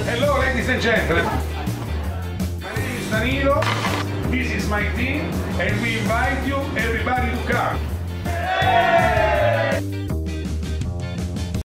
Hello, ladies and gentlemen. My name is Danilo. This is my team, and we invite you, everybody, to come.